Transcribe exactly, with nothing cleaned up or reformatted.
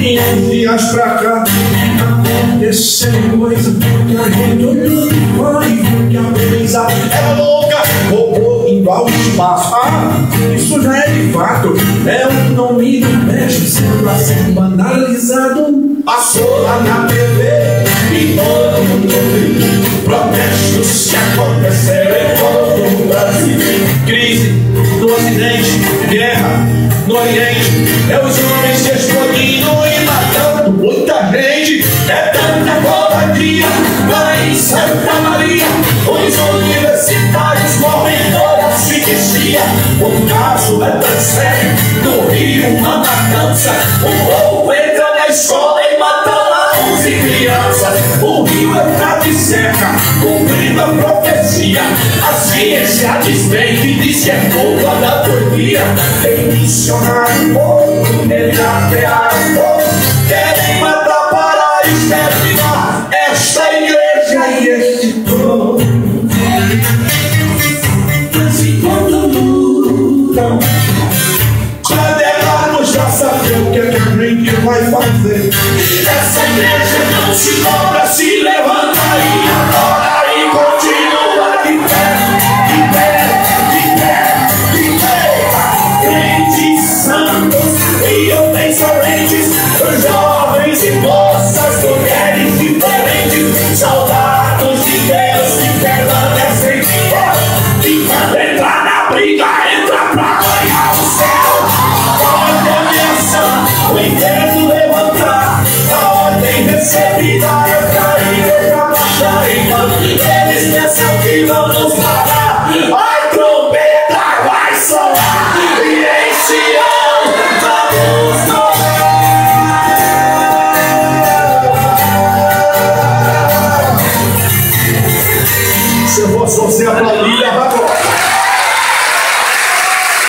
E uns dias pra cá aconteceu coisa que a gente olhou e foi que a brisa era louca, roubou indo ao espaço. Ah, isso já é de fato, é o nome do mestre sendo assim banalizado. Passou lá na T V e todo mundo viu protestos que aconteceram em todo o Brasil. Crise no Ocidente, guerra no Oriente, é os homens se explodindo e matando muita gente. É tanta covardia lá em Santa Maria, os universitários morrem por asfixia. O caso é tão sério, no Rio uma matança, um louco entra na escola e mata lá onze crianças. O Rio é prato e seca, cumprindo a profecia. A ciência desmente e diz que é culpa da turquia. Tem missionário morto, nele atearam todos, querem matar para exterminar esta igreja e este povo. Mas enquanto lutam, já devemos já saber o que, é que a gente vai fazer. Essa igreja não se dobra, se levanta e adora.